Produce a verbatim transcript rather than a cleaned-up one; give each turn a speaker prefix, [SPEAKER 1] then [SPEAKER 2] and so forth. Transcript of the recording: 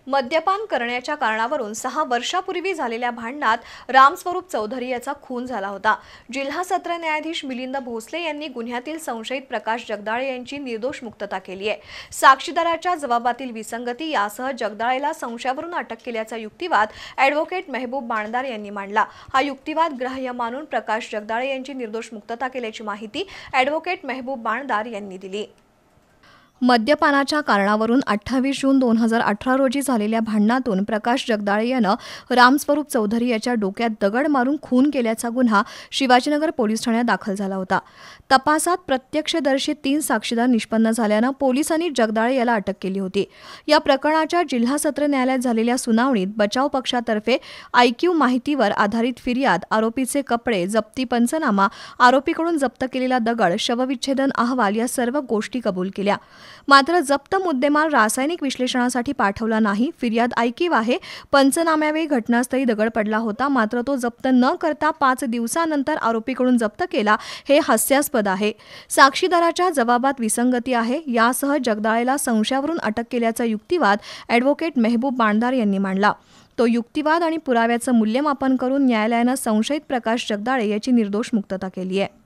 [SPEAKER 1] मद्यपान करण्याच्या कारणावरून सहा वर्षापूर्वी झालेल्या भांडणात रामस्वरूप चौधरी याचा खून झाला होता। जिल्हा सत्र न्यायाधीश मिलिंद भोसले यांनी गुन्ह्यातील संशयित प्रकाश जगदाळे यांची निर्दोष मुक्तता केली आहे। साक्षीदाराच्या जबाबातील विसंगती यासह जगदाळेला संशयावरून अटक केल्याचा युक्तिवाद ॲडव्होकेट मेहबूब बाणदार यांनी मांडला। हा युक्तिवाद ग्राह्य मानून प्रकाश जगदाळे यांची निर्दोष मुक्तता केल्याची माहिती ॲडव्होकेट मेहबूब बाणदार यांनी दिली। मद्यपानाच्या कारणावरून अठ्ठावीस जून दोन हजार अठरा रोजी झालेल्या भांडणातून प्रकाश जगदाळे यानं रामस्वरूप चौधरी याच्या डोक्यात दगड मारून खून केल्याचा गुन्हा शिवाजीनगर पोलीस ठाण्यात दाखल झाला होता। तपासात प्रत्यक्षदर्शी तीन साक्षीदार निष्पन्न झाल्यानं पोलिसांनी जगदाळे याला अटक केली होती। या प्रकरणाच्या जिल्हा सत्र न्यायालयात झालेल्या सुनावणीत बचाव पक्षातर्फे आयक्यू माहितीवर आधारित फिर्याद, आरोपीचे कपडे, जप्ती पंचनामा, आरोपीकडून जप्त केलेला दगड, शवविच्छेदन अहवाल या सर्व गोष्टी कबूल केल्या। मात्र जप्त मुद्देमाल रासायनिक विश्लेषणासाठी पाठवला नाही। फिर्याद ऐकीव आहे। पंचनाम्यावेळी घटनास्थळी दगड पडला होता, मात्र तो जप्त न करता पाच दिवसानंतर आरोपीकडून जप्त केला हे हास्यास्पद आहे। साक्षीदाराच्या जबाबात विसंगती आहे। यासह जगदाळेला संशयावरून अटक केल्याचा युक्तिवाद ॲडव्होकेट मेहबूब बाणदार यांनी मांडला। तो युक्तिवाद आणि पुराव्याचं मूल्यमापन करून न्यायालयानं संशयित प्रकाश जगदाळे याची निर्दोष मुक्तता केली आहे।